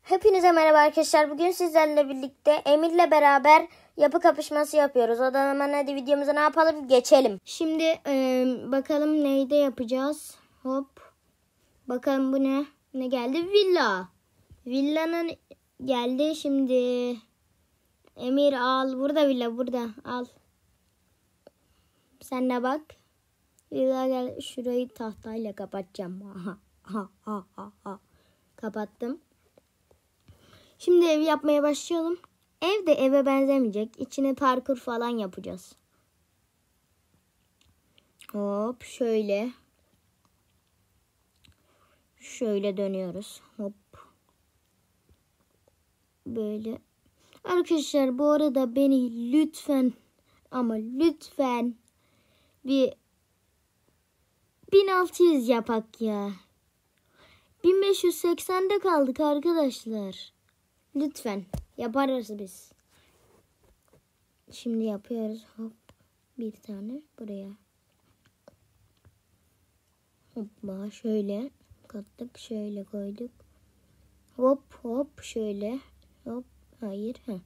Hepinize merhaba arkadaşlar. Bugün sizlerle birlikte Emir'le beraber yapı kapışması yapıyoruz. O zaman hadi videomuza ne yapalım? Geçelim. Şimdi bakalım neyde yapacağız. Hop. Bakalım bu ne? Ne geldi? Villa. Villanın geldi. Şimdi Emir al. Burada villa. Burada. Al. Sen de bak. Villa gel. Şurayı tahtayla kapatacağım. Kapattım. Şimdi ev yapmaya başlayalım. Ev de eve benzemeyecek. İçine parkur falan yapacağız. Hop şöyle. Şöyle dönüyoruz. Hop. Böyle. Arkadaşlar bu arada beni lütfen ama lütfen bir 1600 yapak ya. 1580'de kaldık arkadaşlar. Lütfen yaparız biz. Şimdi yapıyoruz. Hop. Bir tane buraya. Hoppa şöyle kattık. Şöyle koyduk. Hop hop şöyle. Hop. Hayır. Heh.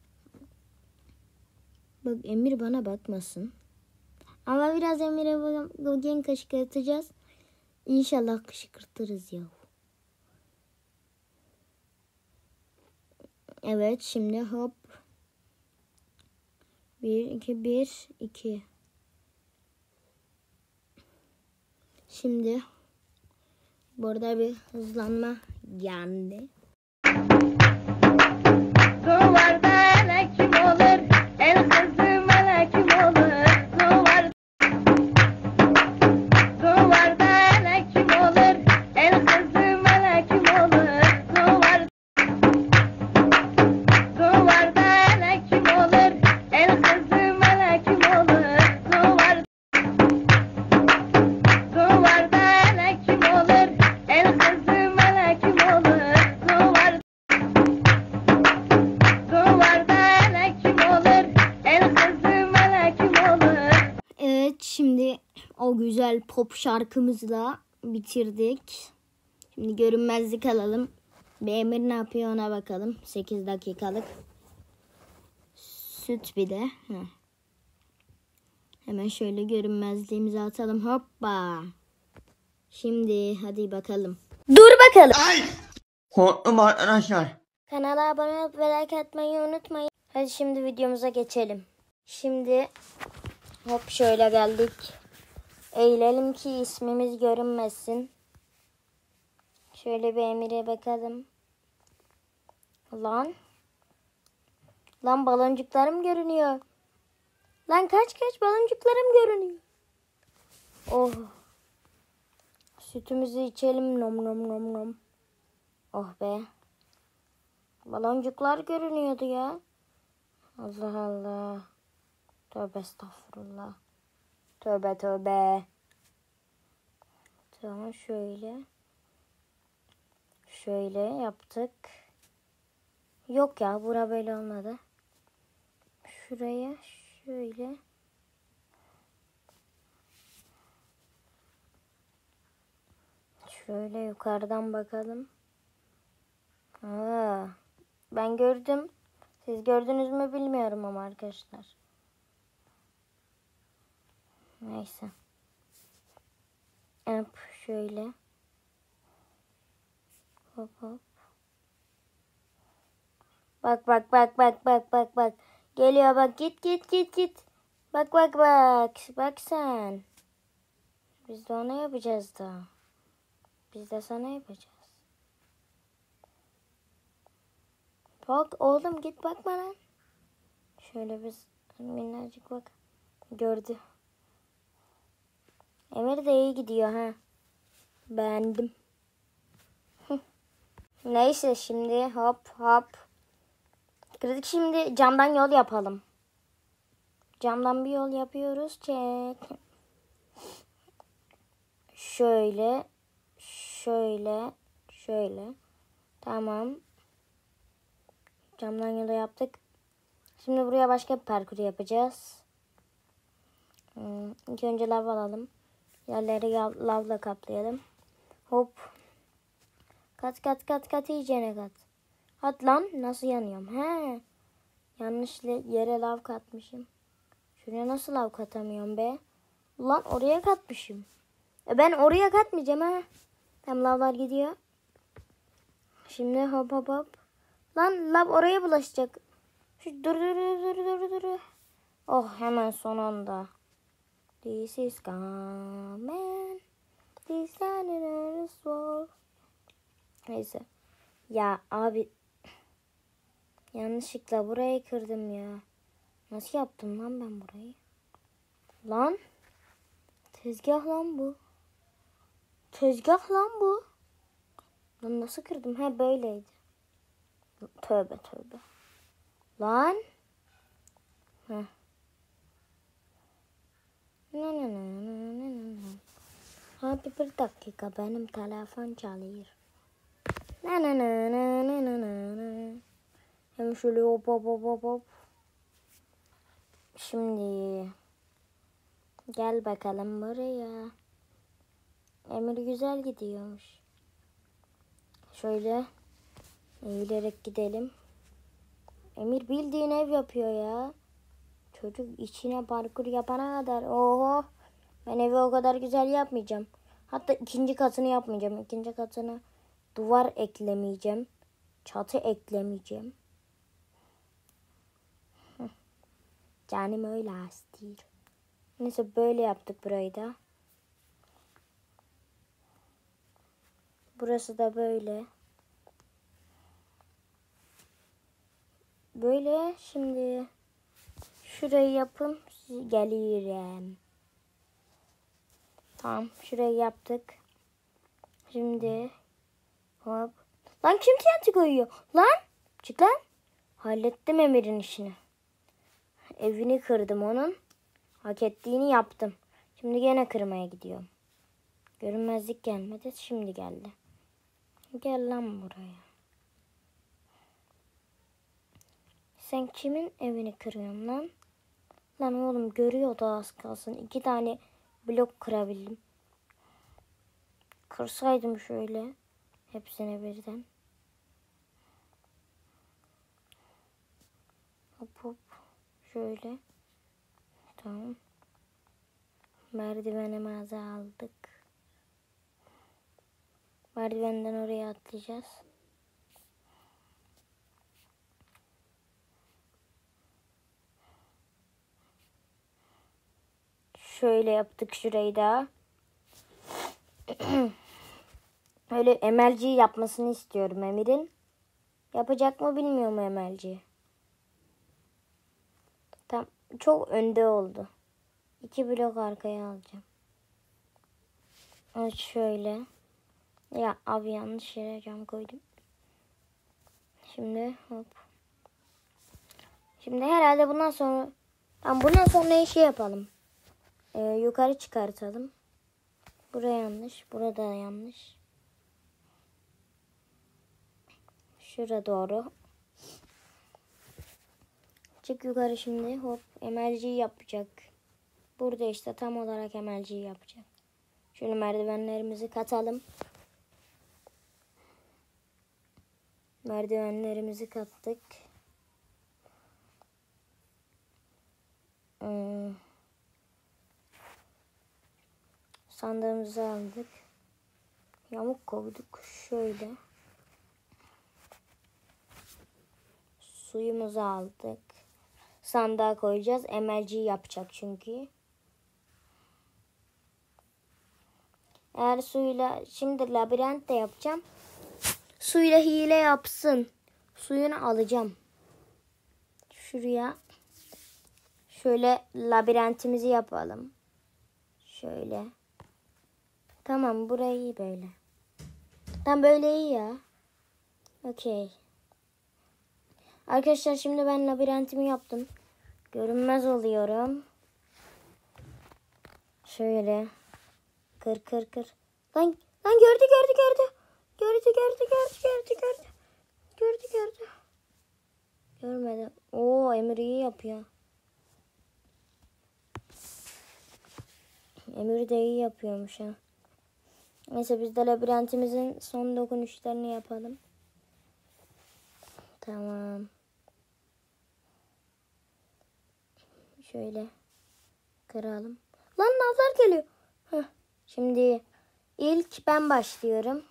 Bak Emir bana bakmasın. Ama biraz Emir'e bugün kışkırtacağız. İnşallah kışkırtırız ya. Evet şimdi hop. 1 2 1 2. Şimdi burada bir hızlanma geldi. Duvarda ele kim olur? El kızım ele kim olur? Duvarda ele kim olur? El kızım ele kim olur? Duvarda ele kim olur? El kızım ele kim olur? Duvarda ele kim olur? El kızım ele kim olur? Evet şimdi o güzel pop şarkımızla bitirdik. Şimdi görünmezlik alalım. Bir Emir ne yapıyor ona bakalım. 8 dakikalık. Süt bir de. Heh. Hemen şöyle görünmezliğimizi atalım. Hoppa. Şimdi hadi bakalım. Dur bakalım. Ay! Korktum arkadaşlar. Kanala abone olup ve like atmayı unutmayın. Hadi şimdi videomuza geçelim. Şimdi hop şöyle geldik. Eğilelim ki ismimiz görünmesin. Şöyle bir Emir'e bakalım. Lan baloncuklarım görünüyor. Lan kaç baloncuklarım görünüyor. Oh. Sütümüzü içelim nom nom nom nom. Oh be. Baloncuklar görünüyordu ya. Allah Allah. Tövbe estağfurullah. Tövbe tövbe. Tamam şöyle. Şöyle yaptık. Yok ya bura böyle olmadı. Şuraya şöyle. Şöyle yukarıdan bakalım. Aa, ben gördüm. Siz gördünüz mü bilmiyorum ama arkadaşlar. Neyse. Hop şöyle. Hop hop. Bak. Geliyor bak git. Bak sen. Biz de ona yapacağız da. Biz de sana yapacağız. Bak oğlum git bakma lan. Şöyle biz minnacık bak. Gördü. Emir de iyi gidiyor ha. Beğendim. Neyse şimdi hop. Kırdık şimdi camdan yol yapalım. Camdan bir yol yapıyoruz. Çek. Şöyle. Tamam. Camdan yolu yaptık. Şimdi buraya başka bir parkur yapacağız. İlk önce lav alalım. Yerleri lavla kaplayalım. Hop. Kat iyicene kat. At lan, nasıl yanıyorum? He. Yanlışla yere lav katmışım. Şuraya nasıl lav katamıyorum be? Lan oraya katmışım. Ben oraya katmayacağım ha. Tam lavlar gidiyor. Şimdi hop hop hop. Lan lav oraya bulaşacak. Dur. Oh, hemen son anda. This is coming. This is war. Neyse. Ya abi. Yanlışlıkla burayı kırdım ya. Nasıl yaptım lan ben burayı? Lan. Tezgah lan bu. Tezgah lan bu. Lan nasıl kırdım? Ha, böyleydi. Tövbe. Lan. Heh. Abi bir dakika, benim telefon çalıyor. Hem şöyle hop. Şimdi gel bakalım buraya. Emir güzel gidiyormuş. Şöyle eğilerek gidelim. Emir bildiğin ev yapıyor ya. Çocuk içine parkur yapana kadar. Oho. Ben evi o kadar güzel yapmayacağım. Hatta ikinci katını yapmayacağım. İkinci katına duvar eklemeyeceğim. Çatı eklemeyeceğim. Canım öyle istiyor. Neyse, böyle yaptık burayı da. Burası da böyle. Böyle. Şimdi şurayı yapın. Gelirim. Tamam. Şurayı yaptık. Şimdi hop. Lan kim TNT koyuyor? Lan. Çık lan. Hallettim Emir'in işini. Evini kırdım onun. Hak ettiğini yaptım. Şimdi gene kırmaya gidiyorum. Görünmezlik gelmedi. Şimdi geldi. Gel lan buraya. Sen kimin evini kırıyorsun lan? Lan oğlum, görüyor da az kalsın. 2 tane blok kırabildim. Kırsaydım şöyle. Hepsine birden. Hop. Şöyle. Tamam. Merdivenimizi aldık. Merdivenden oraya atlayacağız. Şöyle yaptık şurayı da. Öyle emelci yapmasını istiyorum Emir'in. Yapacak mı bilmiyorum emelci. Tam çok önde oldu. 2 blok arkaya alacağım. Evet, şöyle. Ya abi, yanlış yere cam koydum. Şimdi hop. Şimdi herhalde bundan sonra şey yapalım. Yukarı çıkartalım. Buraya yanlış. Burada yanlış. Şuraya doğru. Çık yukarı şimdi. Hop. Emelciyi yapacak. Burada işte tam olarak emelciyi yapacak. Şöyle merdivenlerimizi katalım. Merdivenlerimizi kattık. Sandığımızı aldık. Yamuk koyduk. Şöyle. Suyumuzu aldık. Sandığa koyacağız. Emelci yapacak çünkü. Eğer suyla şimdi labirent de yapacağım. Suyla hile yapsın. Suyunu alacağım. Şuraya şöyle labirentimizi yapalım. Şöyle. Tamam, burayı iyi böyle. Tam böyle iyi ya. Okey. Arkadaşlar, şimdi ben labirentimi yaptım. Görünmez oluyorum. Şöyle. Kır. Lan gördü. Gördü. Görmedi. Oo, Emir iyi yapıyor. Emir de iyi yapıyormuş ha. Neyse, biz de labirentimizin son dokunuşlarını yapalım. Tamam. Şöyle kıralım. Lan lavlar geliyor. Heh. Şimdi ilk ben başlıyorum.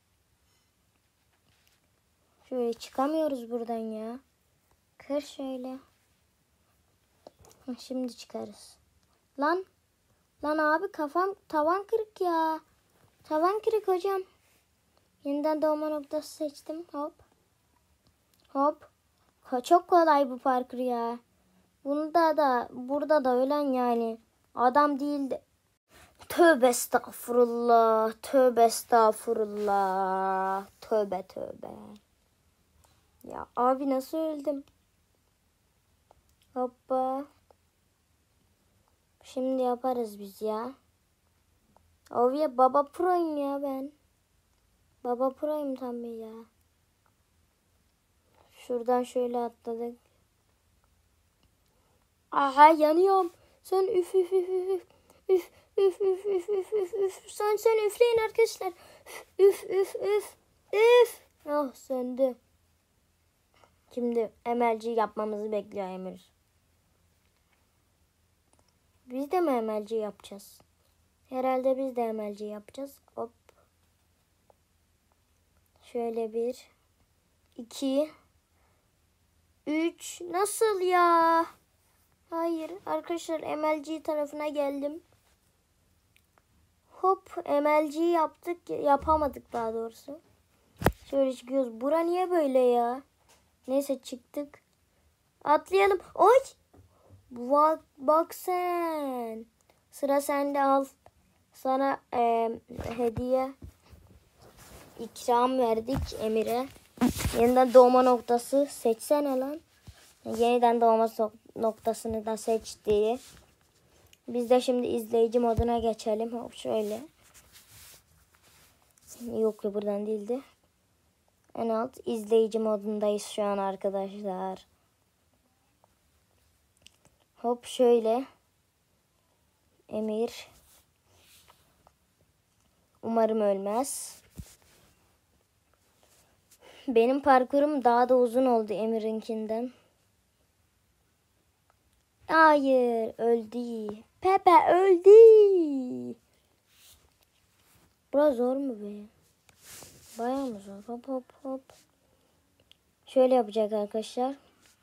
Şöyle çıkamıyoruz buradan ya. Kır şöyle. Heh, şimdi çıkarız. Lan abi kafam tavan kırık ya. Tavan kırık hocam. Yeniden doğma noktası seçtim. Hop. Hop. Çok kolay bu parkur ya. Burada da ölen yani. Adam değildi. Tövbe estağfurullah. Tövbe estağfurullah. Tövbe tövbe. Ya abi nasıl öldüm? Hoppa. Şimdi yaparız biz ya. Abi ya baba proyum ya ben. Baba proyum tam bir ya. Şuradan şöyle atladık. Aha yanıyorum. Sen üf üf üf üf üf üf üf üf üf üf üf. Sen üfleyin arkadaşlar. Üf üf üf üf. Oh söndü. Şimdi MLG yapmamızı bekliyor Emir. Biz de mi MLG yapacağız? Herhalde biz de MLG yapacağız. Hop. Şöyle 1 2 3. Nasıl ya? Hayır arkadaşlar MLG tarafına geldim. Hop MLG yaptık. Yapamadık daha doğrusu. Şöyle çıkıyoruz. Bura niye böyle ya? Neyse çıktık. Atlayalım. Oy! Bak sen. Sıra sende, al. Sana hediye ikram verdik Emir'e. Yeniden doğma noktası seçsene lan. Yeniden doğma noktasını da seçti. Biz de şimdi izleyici moduna geçelim. Hop şöyle. Yok ya buradan değildi. En alt izleyici modundayız şu an arkadaşlar. Hop şöyle. Emir. Umarım ölmez. Benim parkurum daha da uzun oldu Emir'inkinden. Hayır, öldü. Pepe öldü. Burası zor mu be? Bayağı mı zor? Hop hop hop. Şöyle yapacak arkadaşlar.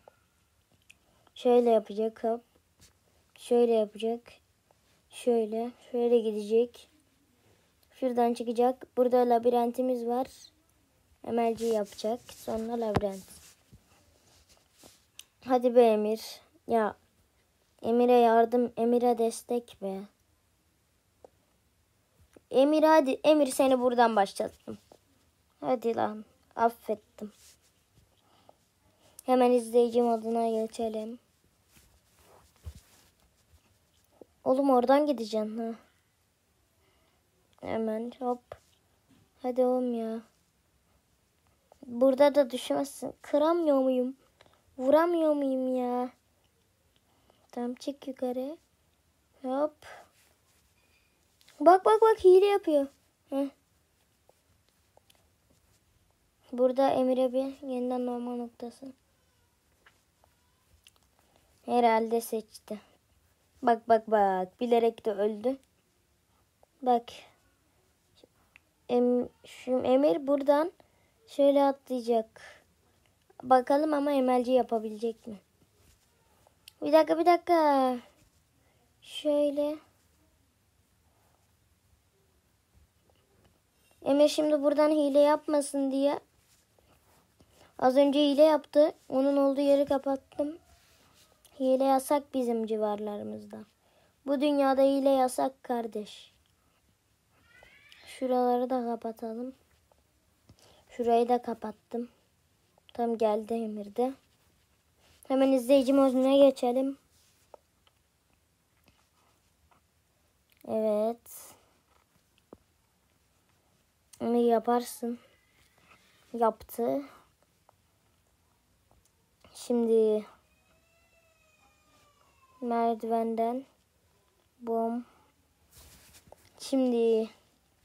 Şöyle yapacak hop. Şöyle yapacak. Şöyle gidecek. Şuradan çıkacak. Burada labirentimiz var. MLG yapacak. Sonra labirent. Hadi be Emir. Ya Emir'e yardım, Emir'e destek be. Emir hadi. Emir seni buradan başlattım. Hadi lan. Affettim. Hemen izleyici moduna geçelim. Oğlum oradan gideceksin ha. Hemen hop. Hadi oğlum ya. Burada da düşemezsin. Kıramıyor muyum? Vuramıyor muyum ya? Tamam çık yukarı. Hop. Bak hile yapıyor. Heh. Burada Emir'e bir yeniden normal noktası. Herhalde seçti. Bak. Bilerek de öldü. Bak. Şu Emir buradan şöyle atlayacak. Bakalım ama MLG yapabilecek mi? Bir dakika. Şöyle. Emir şimdi buradan hile yapmasın diye. Az önce hile yaptı. Onun olduğu yeri kapattım. Hile yasak bizim civarlarımızda. Bu dünyada hile yasak kardeş. Şuraları da kapatalım. Şurayı da kapattım. Tam geldi Emir'de. Hemen izleyici moduna geçelim. Evet. Emir yaparsın. Yaptı. Şimdi merdivenden bom. Şimdi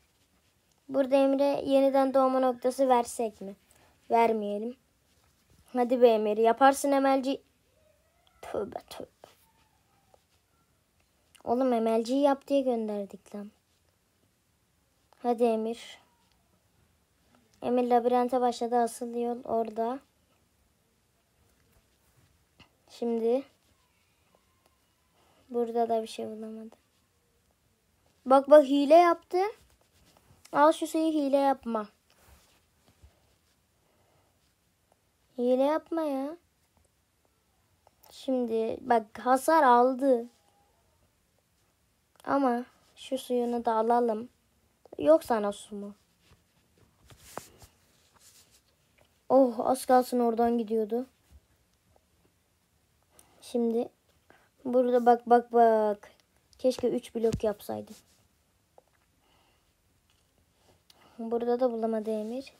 burada Emre yeniden doğma noktası versek mi? Vermeyelim. Hadi be Emir, yaparsın Emelci. Tövbe tövbe. Oğlum Emelci'yi yap diye gönderdik lan. Hadi Emir. Emir labirente başladı. Asıl yol orada. Şimdi burada da bir şey bulamadı. Bak bak, hile yaptı. Al şu suyu, hile yapma. Hile yapma ya. Şimdi bak, hasar aldı. Ama şu suyunu da alalım. Yok sana su mu? Oh, az kalsın oradan gidiyordu. Şimdi burada bak bak bak. Keşke 3 blok yapsaydım. Burada da bulamadı Emir.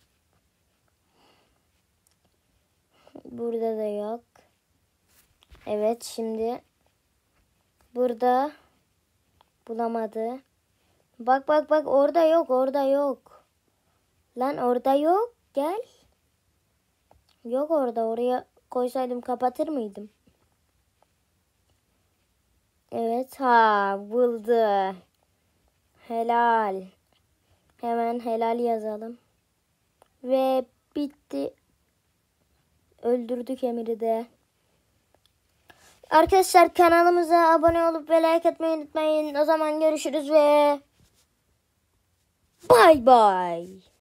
Burada da yok. Evet, şimdi burada bulamadı. Bak bak bak, orada yok, orada yok. Lan orada yok. Gel. Yok orada. Oraya koysaydım kapatır mıydım? Evet, ha buldu. Helal. Hemen helal yazalım. Ve bitti. Öldürdük Emir'i de. Arkadaşlar, kanalımıza abone olup ve like atmayı unutmayın. O zaman görüşürüz ve bay bay.